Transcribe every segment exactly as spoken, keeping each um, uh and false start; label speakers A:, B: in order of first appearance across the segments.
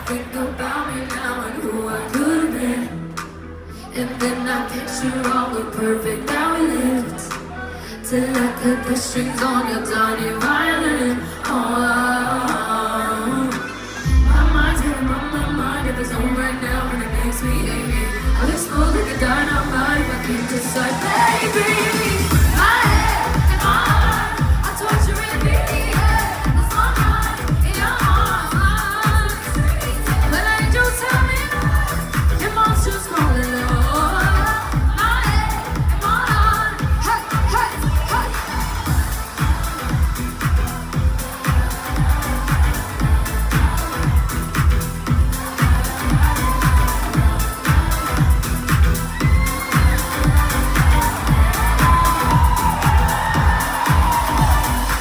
A: Think about me now and who I could have been. And then I picture all the perfect that we lived, till I cut the strings on your tiny violin. Oh, my mind's getting on my mind if it's on right now, and it makes me angry. I'll explode like a dynamite if I can't decide, baby. My head and my heart are torturing me. Yeah, it's my mind in your arms. When angels tell me your monster's calling Lord. My head and my heart, hey, hey, hey.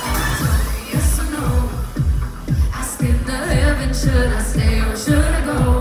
A: Yes or no? Asking the heaven, should I stay or should I go?